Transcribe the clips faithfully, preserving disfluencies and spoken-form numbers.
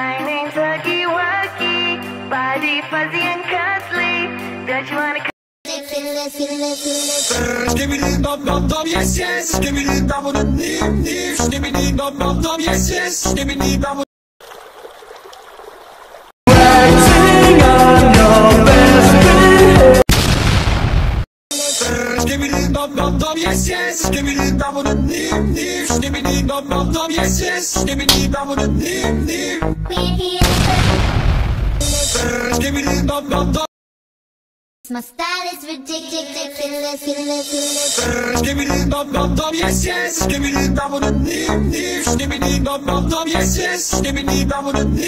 My name's Huggy Wuggy, body fuzzy and cuddly. Don't you wanna come? Skibidi dum dum dum, yes yes. Skibidi dum dum dum, skibidi dum dum dum, yes yes. Skibidi dum. Acting on your best behavior. Skibidi dum dum dum, yes yes. Skibidi dum dum dum, skibidi dum dum dum, yes yes. Skibidi dum dum dum. Skibidi dum dum dum. My style is ridiculous, ridiculous. Skibidi dum dum dum, yes yes. Skibidi dum dum dum, skibidi dum dum dum, yes yes. Skibidi dum dum dum.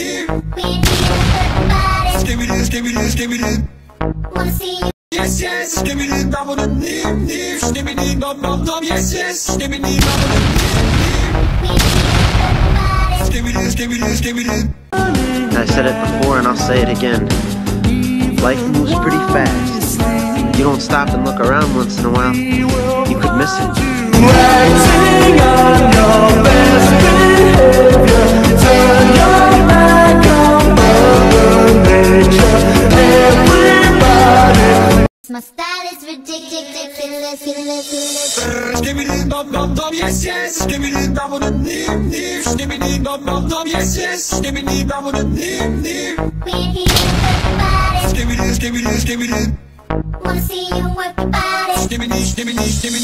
Skibidi skibidi skibidi. Wanna see you? Yes yes. Skibidi dum dum dum, skibidi dum dum dum, yes yes. Skibidi dum dum dum. Skibidi skibidi skibidi. I said it before and I'll say it again. Life moves pretty fast. You don't stop and look around once in a while, you could miss it. Acting on your best behavior. Turn your back on Mother Nature. Everybody. My style is ridiculous, ridiculous. Skibidi dum dum dum, yes yes. Skibidi dum dum dum, skibidi dum dum dum, yes yes. Skibidi dum dum dum. Skibidi skibidi skibidi. Wanna see you work your body. Skibidi skibidi skibidi.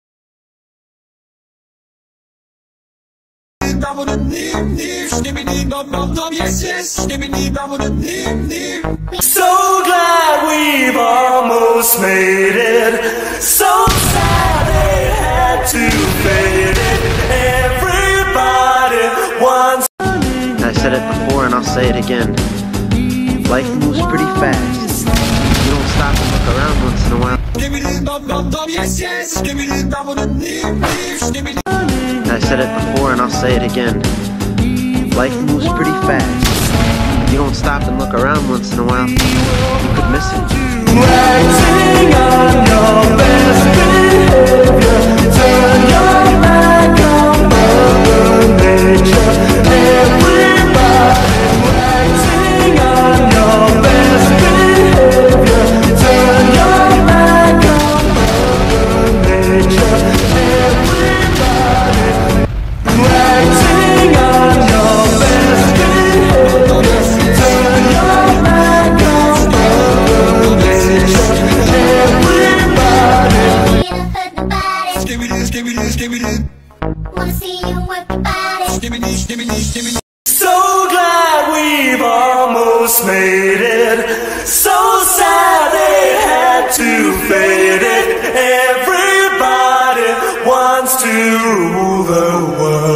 Dum dum dum, skibidi dum dum dum, yes yes. Skibidi dum dum dum. So glad we've almost made it. So sad they had to fade it. Everybody wants. I said it before and I'll say it again. Life moves pretty fast. You don't stop and look around once in a while. Skibidi dum dum dum, yes yes. Skibidi dum dum dum, skibidi. I said it before and I'll say it again. Life moves pretty fast. You don't stop and look around once in a while, you could miss it. Acting on your best behavior. Turn your back on Mother Nature. Everybody. Acting on your best behavior. Turn your back on Mother Nature. Everybody. Acting on your best behavior. Turn your back on Mother Nature. Everybody. Skibidi skibidi skibidi. Wanna see you work your body. Skibidi skibidi skibidi. So glad we've almost made it. So sad they had to fade it. Everybody wants to rule the world.